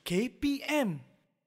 KPM.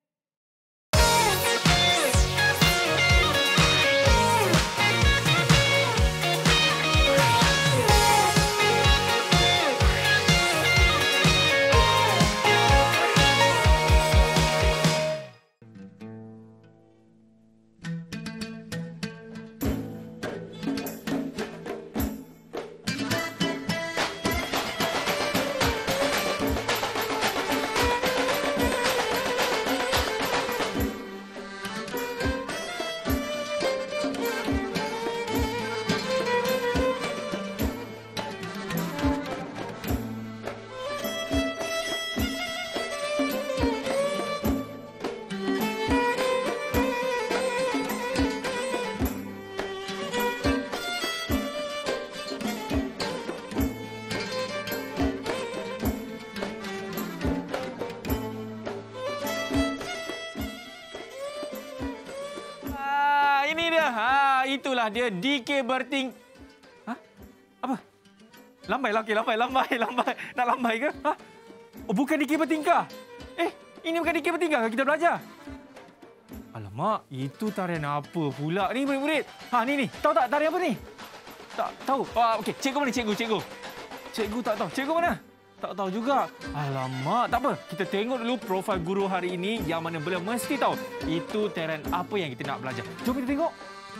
Ini dia. Itulah dia DK berting. Apa? Lambai lah. Okey, lambai. Nak lambai ke? Oh, bukan DK bertingkah. Ini bukan DK bertingkah kita belajar. Alamak, itu tarian apa pula ni murid-murid? Ni. Tahu tak tarian apa ni? Tak tahu. Okey, cikgu mana cikgu? Cikgu tak tahu. Cikgu mana? Tak tahu juga. Alamak, tak apa. Kita tengok dulu profil guru hari ini yang mana beliau mesti tahu itu tarian apa yang kita nak belajar. Jom kita tengok.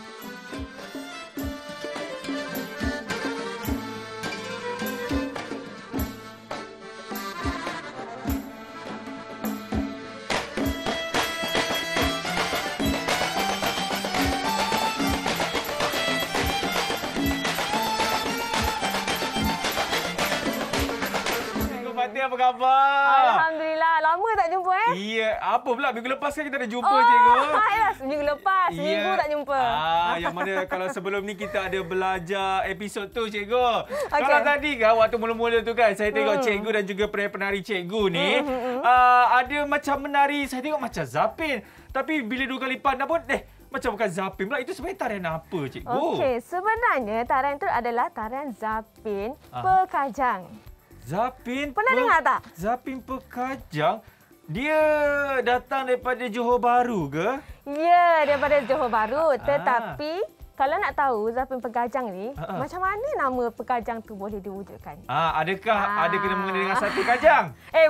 Apa khabar? Alhamdulillah. Lama tak jumpa Ya, apa pula minggu lepas kan kita dah jumpa cikgu. Minggu lepas. Seminggu tak jumpa. Yang mana kalau sebelum ni kita ada belajar episod tu cikgu. Okay. Kalau tadi kan waktu mula-mula tu kan saya tengok cikgu dan juga penari cikgu ni ada macam menari, saya tengok macam Zapin. Tapi bila dua kali pandang pun macam bukan Zapin pula. Itu sebenarnya tarian apa cikgu? Okey, sebenarnya tarian itu adalah tarian Zapin Pekajang. Zapin. Pernah dengar tak? Zapin Pekajang. Dia datang daripada Johor Bahru ke? Ya, daripada Johor Bahru. Tetapi kalau nak tahu Zapin Pekajang ni, macam mana nama Pekajang tu boleh diwujudkan? Adakah ada kena mengenai dengan sate kajang?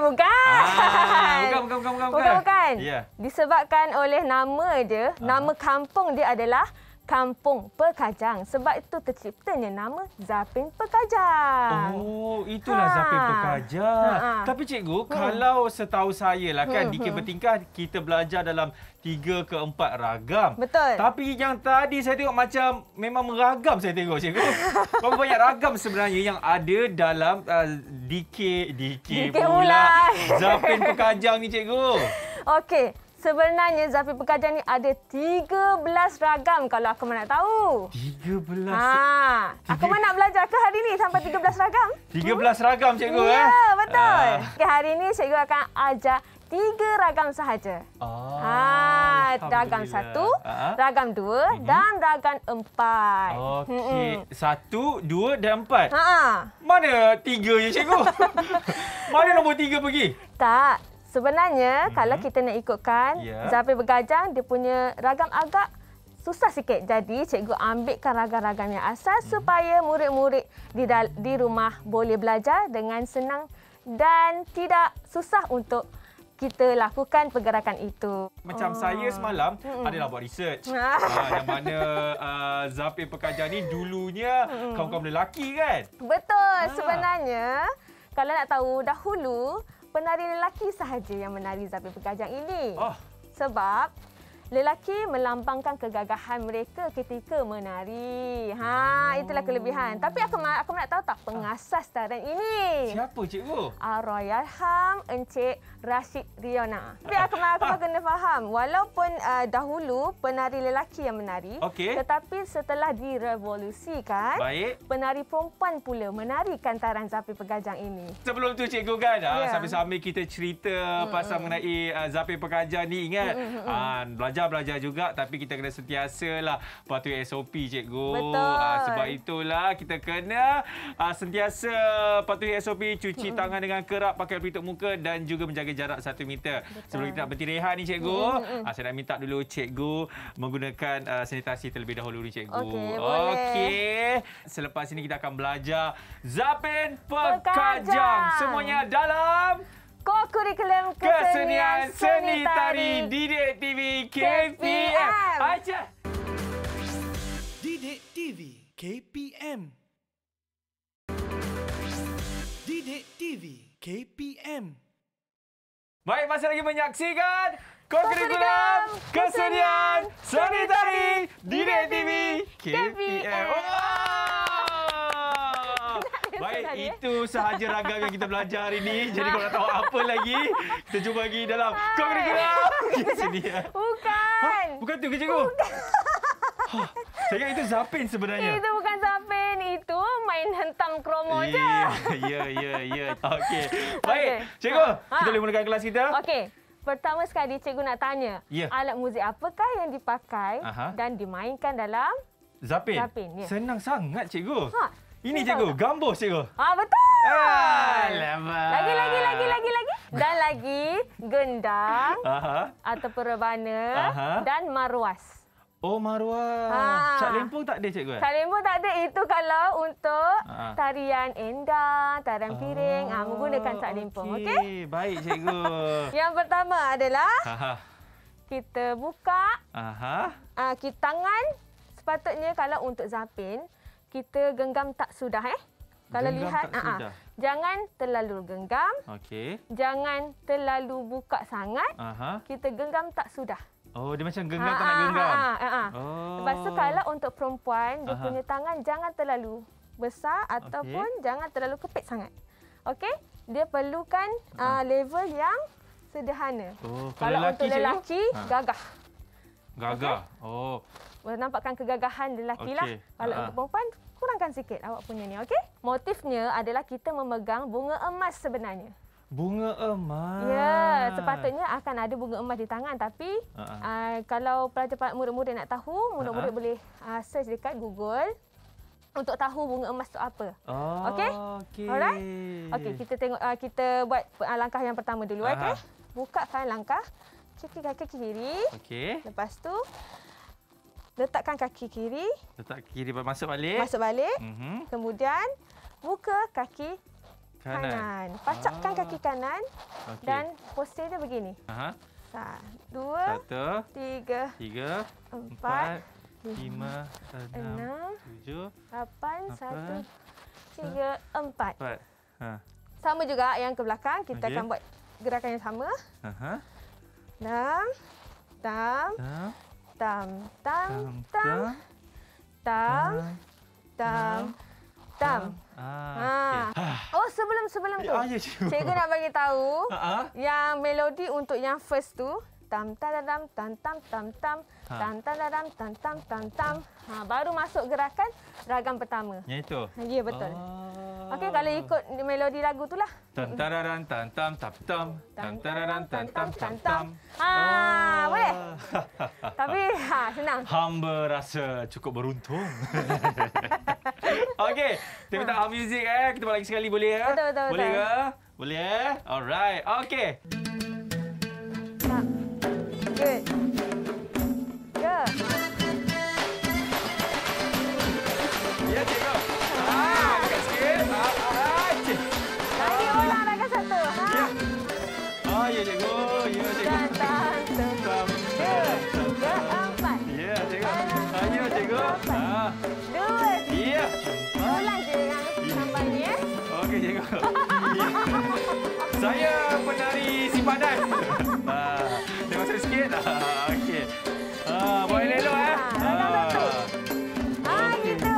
Bukan. Bukan. Yeah. Disebabkan oleh nama dia, nama kampung dia adalah Kampung Pekajang. Sebab itu terciptanya nama Zapin Pekajang. Oh, itulah Zapin Pekajang. Tapi cikgu, kalau setahu saya lah kan, DK bertingkah kita belajar dalam 3 ke 4 ragam. Betul. Tapi yang tadi saya tengok macam memang meragam saya tengok cikgu. Berapa banyak ragam sebenarnya yang ada dalam DK pula. Zapin Pekajang ni cikgu. Okey. Sebenarnya Zapin Pekajang ni ada 13 ragam kalau aku nak tahu. 13? Aku nak belajar ke hari ni sampai 13 ragam? 13 ragam cikgu Ya, betul. Hari ni cikgu akan ajar 3 ragam sahaja. Ragam 1, ragam 2 dan ragam 4. Okey. 1, 2 dan 4. Mana 3 je cikgu? Mana nombor 3 pergi? Tak. Sebenarnya kalau kita nak ikutkan Zapin Pekajang dia punya ragam agak susah sikit. Jadi cikgu ambilkan ragam-ragam yang asas supaya murid-murid di rumah boleh belajar dengan senang dan tidak susah untuk kita lakukan pergerakan itu. Macam saya semalam adalah buat research. Yang mana Zapin Pekajang ni dulunya kaum-kaum lelaki kan? Betul. Sebenarnya kalau nak tahu dahulu penari lelaki sahaja yang menari Zapin Pekajang ini. Sebab lelaki melambangkan kegagahan mereka ketika menari. Itulah kelebihan. Tapi aku nak tahu tak pengasas tarian ini? Siapa cikgu? Allahyarham Encik Rashid Riona. Tapi aku kena faham, walaupun dahulu penari lelaki yang menari, tetapi setelah direvolusikan, penari perempuan pula menarikan tarian Zapin Pekajang ini. Sebelum tu cikgu kan, sambil-sambil kita cerita pasal mengenai Zapin Pekajang ni, ingat belajar belajar juga, tapi kita kena sentiasalah patuhi SOP, cikgu. Betul. Sebab itulah kita kena sentiasa patuhi SOP, cuci tangan dengan kerap, pakai pelitup muka dan juga menjaga jarak 1 meter. Betul. Sebelum kita nak berhenti rehat ni, cikgu, saya nak minta dulu cikgu menggunakan sanitasi terlebih dahulu ni, cikgu. Okey, boleh. Okey. Selepas ini kita akan belajar Zapin Pekajang. Semuanya dalam Kokurikulum Kesenian Seni Tari Didik TV KPM. Aja. Didik TV KPM. Didik TV KPM. Baik, masih lagi menyaksikan Kokurikulum Kesenian Seni Tari Didik TV KPM. Baik, itu sahaja ragam yang kita belajar hari ini. Jadi kalau nak tahu apa lagi, kita jumpa lagi dalam Kokurikulum Kesenian. Bukan. Bukan tu ke, cikgu? Saya ingat itu Zapin sebenarnya. Itu bukan Zapin. Itu main hentam kromo je. Ya. Okey. Baik, cikgu. Kita boleh mulakan kelas kita? Okey. Pertama sekali, cikgu nak tanya. Ya. Alat muzik apakah yang dipakai dan dimainkan dalam Zapin. Ya. Senang sangat, cikgu. Ini, Betul cikgu. tak? Gambus, cikgu. Betul. Alamak. Lagi. Dan lagi gendang ataupun rebana dan marwas. Oh, marwah. Cak lempung tak ada, cikgu? Cak lempung tak ada. Itu kalau untuk tarian endang, tarian piring, menggunakan cak lempung. Okey? Baik, cikgu. Yang pertama adalah kita buka kita tangan. Sepatutnya kalau untuk Zapin, kita genggam tak sudah. Kalau Genggam lihat, tak sudah. jangan terlalu genggam. Okey. Jangan terlalu buka sangat. Kita genggam tak sudah. Oh, dia macam genggam tak nak genggam. Oh. Lepas tu kalau untuk perempuan, dia punya tangan jangan terlalu besar ataupun jangan terlalu kepit sangat. Okey? Dia perlukan level yang sederhana. Oh, kalau untuk lelaki, gagah. Gagah. Oh. Menampakkan kegagahan lelaki lah. Kalau untuk perempuan, kurangkan sikit awak punya ni. Okey? Motifnya adalah kita memegang bunga emas sebenarnya. Bunga emas. Ya, sepatutnya akan ada bunga emas di tangan. Tapi kalau pelajar murid-murid nak tahu, murid-murid boleh search dekat Google untuk tahu bunga emas tu apa. Okey? Alright? Okey, kita tengok kita buat langkah yang pertama dulu. Okey? Bukakan langkah kaki kiri. Okey. Lepas tu letakkan kaki kiri. Letak kiri masuk balik. Masuk balik. Kemudian buka kaki kanan. Pacakkan kaki kanan dan postur dia begini. 1, 2, 3, 4, 5, 6, 7, 8, 1, 3, 4. Sama juga yang ke belakang. Kita akan buat gerakan yang sama. Tam. Oh, sebelum tu. Cikgu nak bagi tahu yang melodi untuk yang first tu tam tadadam tam tam tam tam tam tadadam tam tam tam tam. Baru masuk gerakan ragam pertama. Yang itu. Ya, betul. Okey, kalau ikut melodi lagu itulah. Tam tararan tam tam tam tam tam tararan tam tam tam tam. Boleh. Tapi senang. Hamba rasa cukup beruntung. Okey, kita minta muzik kita buat lagi sekali boleh ya? Betul. Boleh ke? Boleh. Alright. Okey. Good. Ya, cikgu. Dekat sikit. Lagi ulang ragam satu. Ya, cikgu. Ya, cikgu. Tam. 4. Ya, cikgu. Ya, cikgu. 2. Ya. Ulang je yang tambah ni. Okey, cikgu. Saya penari simpanan. Terima kasih sikit. Okey. Buat elok Ragam satu. Gitu.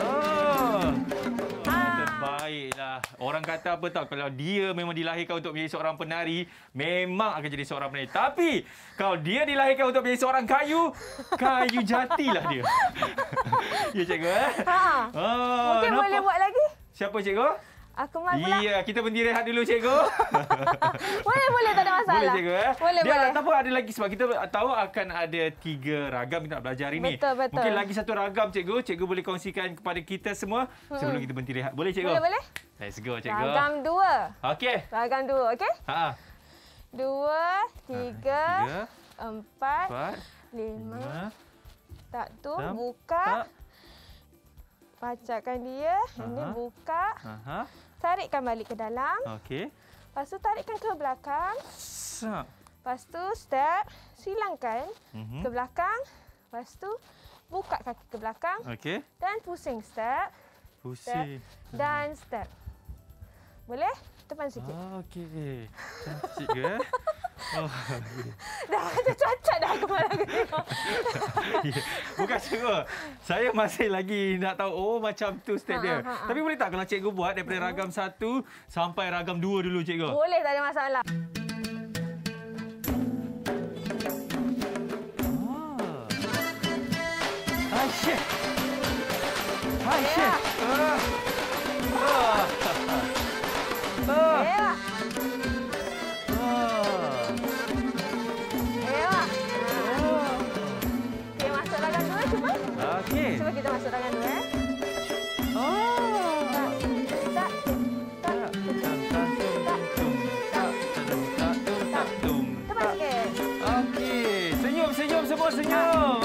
Terbaiklah. Orang kata apa tahu, kalau dia memang dilahirkan untuk menjadi seorang penari, memang akan jadi seorang penari. Tapi kalau dia dilahirkan untuk menjadi seorang kayu jatilah dia. Ya, cikgu. Mungkin boleh buat lagi. Siapa, cikgu? Aku mal pula. Ya, kita berhenti rehat dulu, cikgu. Boleh, tak ada masalah. Boleh, cikgu. Boleh. Ataupun ada lagi sebab kita tahu akan ada 3 ragam kita nak belajar hari ni. Betul. Mungkin lagi satu ragam, cikgu. Cikgu boleh kongsikan kepada kita semua sebelum kita berhenti rehat. Boleh, cikgu? Boleh. Let's go, cikgu. Ragam 2. Okey. Ragam 2, okey? 2, 3, 4, 5. Tak tu, buka. Pacakkan dia. Ini buka. Tarikkan balik ke dalam. Okey. Lepas tu tarikkan ke belakang. Lepas tu step. Silangkan ke belakang. Lepas tu buka kaki ke belakang. Okey. Dan pusing step. Pusing. Dan step. Boleh? Depan sikit. Okey. Cantik ke? Oh. Dah macam cacat dah kepala aku tengok. Bukan, cikgu. Saya masih lagi nak tahu macam tu step dia. Tapi boleh tak kalau cikgu buat daripada ragam 1 sampai ragam 2 dulu, cikgu? Boleh, tak ada masalah. Aisyah. Okey, masuk ragam 2 cuba. Okey. Cuba kita masuk ragam 2. Tepat sikit. Okey. Senyum semua senyum.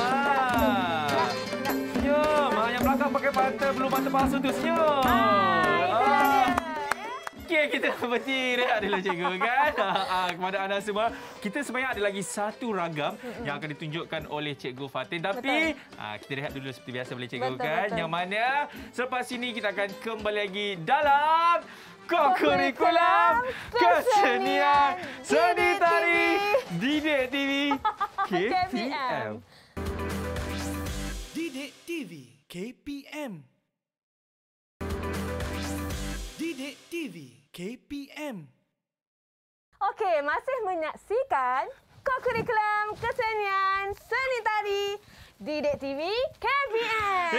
Senyum. Yang belakang pakai mata belum mata palsu tu senyum. Itulah dia. Okey, kita berhenti rehat dulu, cikgu, kan? Kepada anda semua, kita sebenarnya ada lagi satu ragam yang akan ditunjukkan oleh Cikgu Fatin. Tapi kita rehat dulu seperti biasa, boleh, cikgu, kan? Yang mana selepas ini kita akan kembali lagi dalam Kokurikulum Kesenian Seni Tari Didik TV KPM. Didik TV KPM. Didik TV KPM. Okey, masih menyaksikan Kokurikulum Kesenian Seni Tari Didik TV KPM.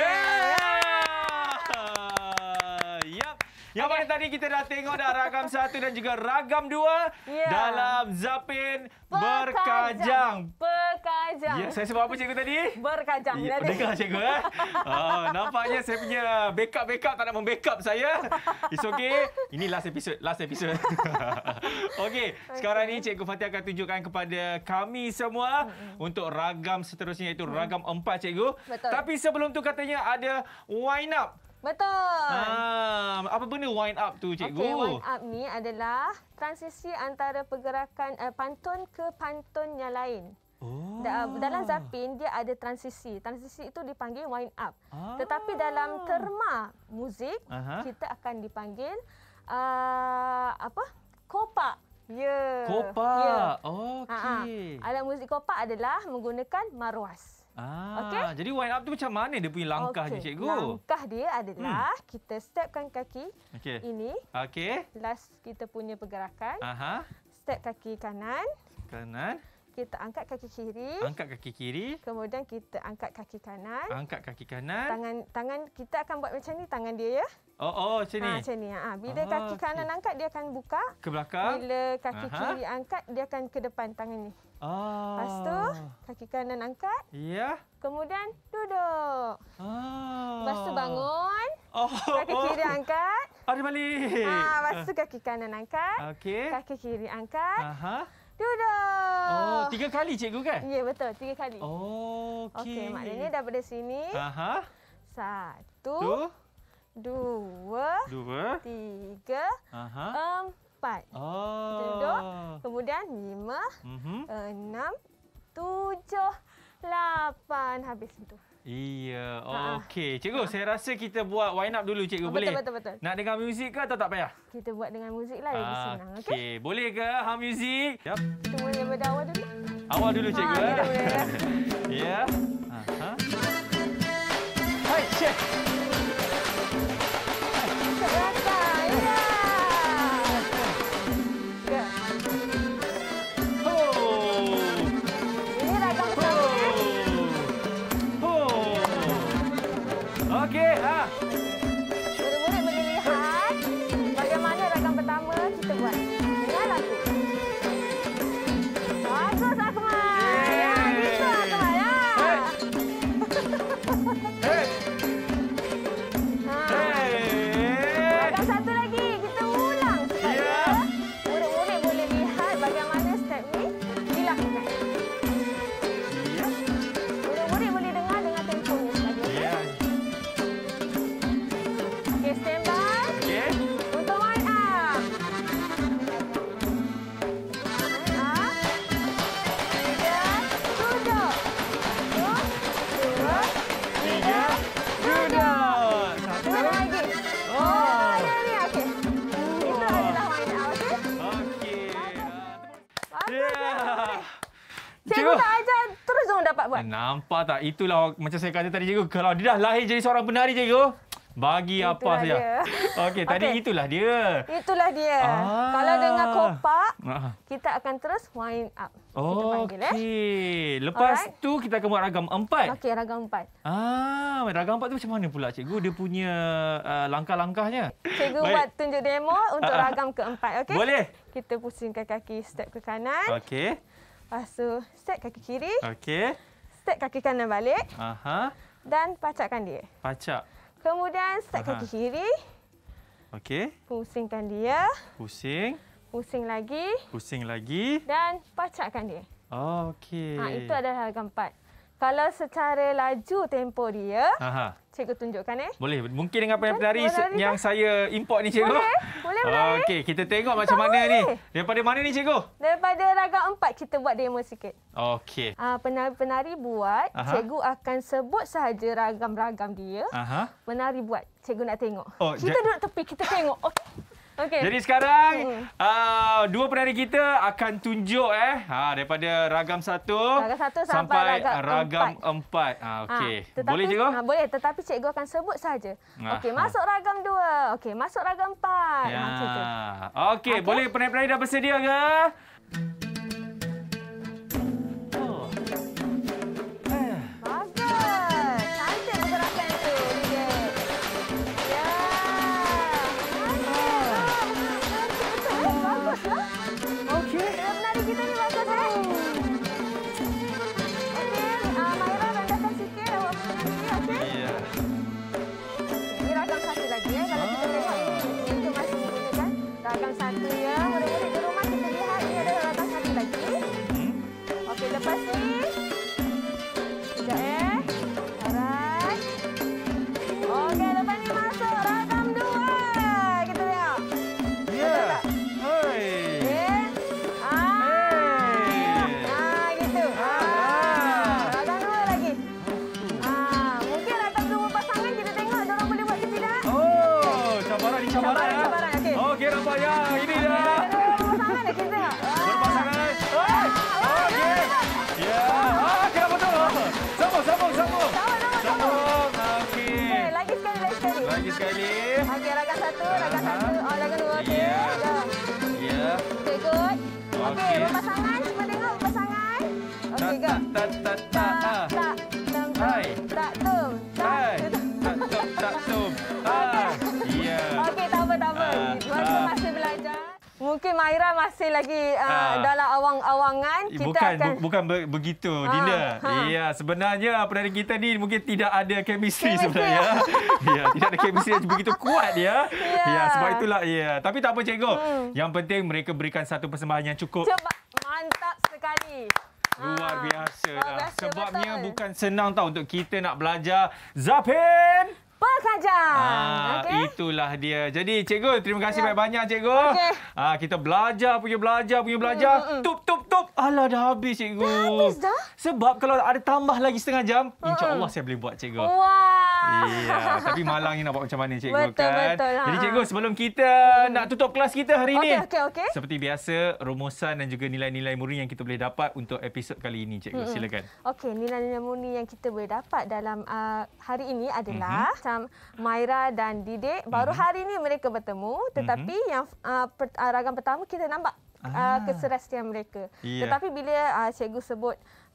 Yap. Yang mana tadi kita dah tengok dah ragam 1 dan juga ragam 2 dalam Zapin Berkajang. Ya, saya sebut apa, cikgu, tadi? Berkajang. Ya, dengar, cikgu. Nampaknya saya punya backup tak nak membackup saya. It's okay. Ini last episode. Okey, sekarang ni Cikgu Fatin akan tunjukkan kepada kami semua untuk ragam seterusnya, iaitu ragam 4, cikgu. Betul. Tapi sebelum tu katanya ada wind up. Betul. Apa benda wind up tu, cikgu? Okey, wind up ni adalah transisi antara pergerakan pantun ke pantun yang lain. Dalam Zapin dia ada transisi. Transisi itu dipanggil wind up. Tetapi dalam terma muzik kita akan dipanggil kopak. Ya. Kopak. Ya. Okey. Alat muzik kopak adalah menggunakan maruas. Jadi wind up tu macam mana dia punya langkahnya, cikgu? Langkah dia adalah kita stepkan kaki ini. Okey. Last kita punya pergerakan. Step kaki kanan. Kita angkat kaki kiri. Kemudian kita angkat kaki kanan. Tangan kita akan buat macam ni, tangan dia, ya. Macam ni. Macam ni. Bila kaki kanan angkat, dia akan buka. Ke belakang. Bila kaki kiri angkat, dia akan ke depan tangan ni. Lepas tu, kaki kanan angkat. Ya. Kemudian duduk. Lepas tu bangun. Kaki kiri angkat. Ada balik. Lepas tu kaki kanan angkat. Okey. Kaki kiri angkat. Duduk. 3 kali, cikgu, kan? Ya, betul. 3 kali. Okey. Maknanya daripada sini. 1, 2, 3, 4. Duduk. Kemudian 5, 6, 7, 8. Habis itu. Iya. Okey. Cikgu, saya rasa kita buat wind up dulu, cikgu. Boleh? Betul. Nak dengar muzik ke atau tak payah? Kita buat dengan muzik lah, lagi senang. Okey. Boleh ke muzik? Yap. Kita mula daripada awal dulu. Awal dulu, cikgu. Kita mula, ya. Ya. Hai, Chef. Okey, murid-murid boleh lihat Nampak tak? Itulah macam saya kata tadi, cikgu. Kalau dia dah lahir jadi seorang penari, cikgu, bagi itulah apa saja. Okey, tadi itulah dia. Itulah dia. Kalau dengar kopak, kita akan terus wind up. Okey. Lepas tu kita akan buat ragam 4. Okey, ragam 4. Ragam 4 tu macam mana pula, cikgu? Dia punya langkah-langkahnya. Cikgu buat tunjuk demo untuk ragam keempat, okey? Boleh. Kita pusingkan kaki step ke kanan. Okey. Lepas tu step kaki kiri. Okey. Step kaki kanan balik. Dan pacakkan dia. Pacak. Kemudian step kaki kiri. Okey. Pusingkan dia. Pusing. Pusing lagi. Pusing lagi. Dan pacakkan dia. Okey. Itu adalah ragam 4. Kalau secara laju tempo dia, cikgu tunjukkan Boleh. Mungkin dengan penari yang saya import ni, cikgu. Boleh. Okey, kita tengok macam mana ni. Daripada mana ni, cikgu? Daripada ragam 4 kita buat demo sikit. Okey. Penari-penari buat, cikgu akan sebut sahaja ragam-ragam dia. Penari buat, cikgu nak tengok. Kita duduk tepi, kita tengok. Okey. Jadi sekarang dua penari kita akan tunjuk daripada ragam 1 sampai ragam 4. Okey. Boleh, cikgu? Boleh, tetapi cikgu akan sebut saja. Okey, masuk ragam 2. Okey, masuk ragam 4. Macam tu. Okey, boleh penari-penari dah bersedia ke? Mungkin Maira masih lagi dalam awang-awangan. Bukan begitu, Dinda. Ya, sebenarnya penari kita ni mungkin tidak ada chemistry sebenarnya. Ya, tidak ada chemistry yang begitu kuat ya. Ya, sebab itulah ya. Tapi tak apa, cikgu. Yang penting mereka berikan satu persembahan yang cukup. Mantap sekali. Luar biasa lah. Sebabnya betul. Bukan senang tahu untuk kita nak belajar Zapin Pakajang. Itulah dia. Jadi cikgu, terima kasih banyak-banyak cikgu. Kita belajar. Tup. Alah, dah habis cikgu. Dah habis dah? Sebab kalau ada tambah lagi setengah jam, insya-Allah saya boleh buat cikgu. Iya, tapi malang ni nak buat macam mana cikgu kan? Betul. Jadi cikgu, sebelum kita nak tutup kelas kita hari ini. Okey. Seperti biasa, rumusan dan juga nilai-nilai murni yang kita boleh dapat untuk episod kali ini cikgu. Silakan. Okey, nilai-nilai murni yang kita boleh dapat dalam hari ini adalah macam Maira dan Didik. Baru hari ini mereka bertemu, tetapi yang ragam pertama kita nampak keserasian mereka. Tetapi bila cikgu sebut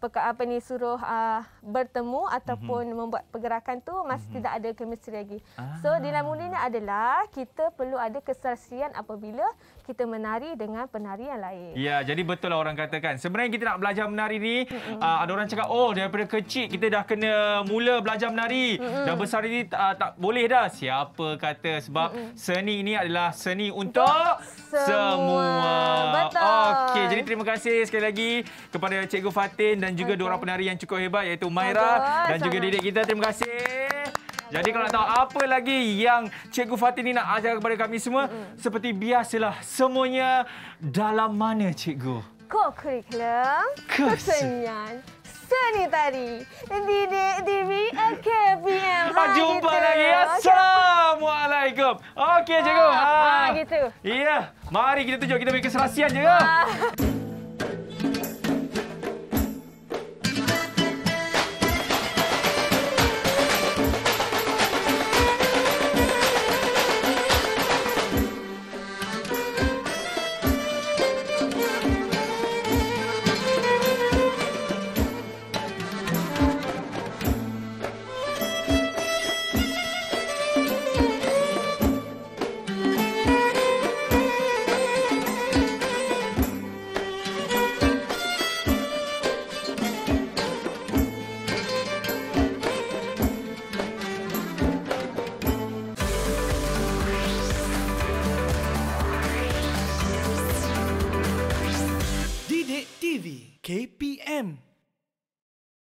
suruh bertemu ataupun membuat pergerakan tu masih tidak ada chemistry lagi. So nilai murninya adalah kita perlu ada keserasian apabila kita menari dengan penari yang lain. Ya, jadi betul lah orang katakan. Sebenarnya kita nak belajar menari ni, ada orang cakap, daripada kecil kita dah kena mula belajar menari. Dah besar ini tak boleh dah. Siapa kata? Sebab seni ini adalah seni untuk semua. Betul. Okey, jadi terima kasih sekali lagi kepada Cikgu Fatin dan juga dua orang penari yang cukup hebat iaitu Maira dan juga Didik kita. Terima kasih. Jadi kalau nak tahu apa lagi yang Cikgu Fatin ni nak ajar kepada kami semua, seperti biasalah semuanya dalam mana cikgu? Co-curriculum, kesenian, seni tari, Didik TV KPM. Jumpa lagi. Assalamualaikum. Okey cikgu. Gitu. Ya, mari kita tunjuk kita punya keserasian cikgu. KPM